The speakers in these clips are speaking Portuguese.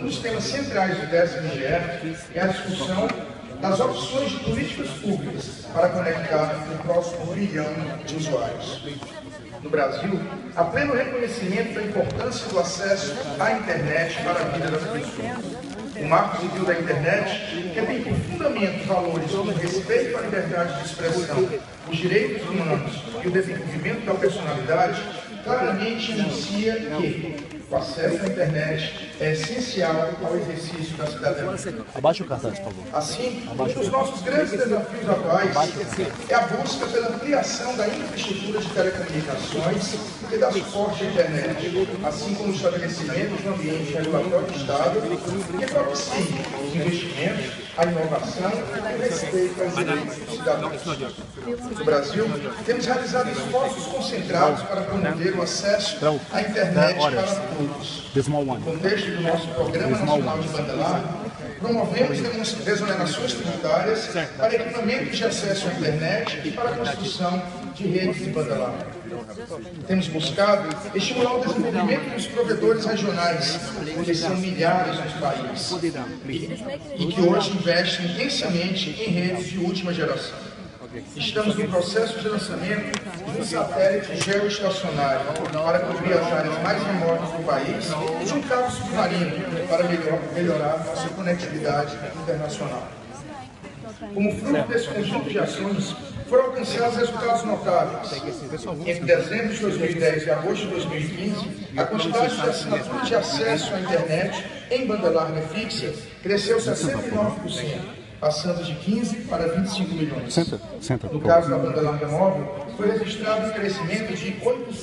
um dos temas centrais do 10º é a discussão das opções de políticas públicas para conectar o próximo 1 bilhão de usuários. No Brasil, há pleno reconhecimento da importância do acesso à internet para a vida das pessoas. O Marco Civil da Internet, que tem por fundamento valores como o respeito à liberdade de expressão, os direitos humanos e o desenvolvimento da personalidade, claramente enuncia que o acesso à internet é essencial ao exercício da cidadania. Abaixa o cartaz, por favor. Assim, um dos nossos grandes desafios atuais é a busca pela ampliação da infraestrutura de telecomunicações que dá suporte à internet, assim como o estabelecimento de um ambiente regulatório estável que propicie os investimentos, a inovação e o respeito aos direitos dos cidadãos. No Brasil, temos realizado esforços concentrados para promover o acesso à internet para todos. No contexto do nosso Programa Nacional de Banda Larga, promovemos desonerações tributárias para equipamentos de acesso à internet e para a construção de redes de banda larga. Temos buscado estimular o desenvolvimento dos provedores regionais, que são milhares no país, e que hoje investem intensamente em redes de última geração. Estamos no processo de lançamento de um satélite geoestacionário para cobrir as áreas mais remotas do país e de um cabo submarino para melhorar nossa conectividade internacional. Como fruto desse conjunto de ações, foram alcançados resultados notáveis. Entre dezembro de 2010 e agosto de 2015, a quantidade de assinaturas de acesso à internet em banda larga fixa cresceu 69%. Passando de 15 para 25 milhões. No caso da banda larga móvel, foi registrado um crescimento de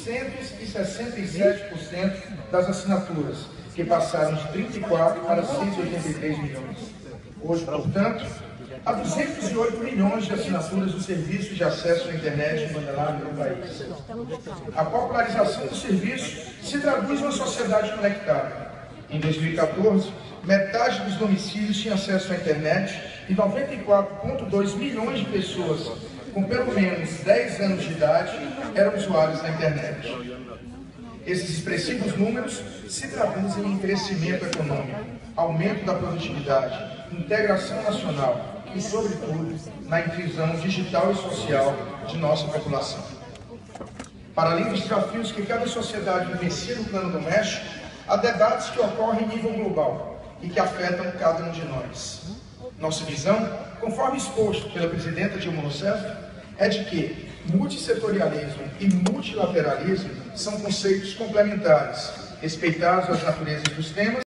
867% das assinaturas, que passaram de 34 para 183 milhões. Hoje, portanto, há 208 milhões de assinaturas do serviço de acesso à internet em banda larga no país. A popularização do serviço se traduz em uma sociedade conectada. Em 2014, metade dos domicílios tinha acesso à internet e 94,2 milhões de pessoas com pelo menos 10 anos de idade eram usuários da internet. Esses expressivos números se traduzem em crescimento econômico, aumento da produtividade, integração nacional e, sobretudo, na inclusão digital e social de nossa população. Para além dos desafios que cada sociedade vivencia no plano doméstico, há debates que ocorrem em nível global e que afetam cada um de nós. Nossa visão, conforme exposto pela presidenta Dilma Rousseff, é de que multissetorialismo e multilateralismo são conceitos complementares, respeitados as naturezas dos temas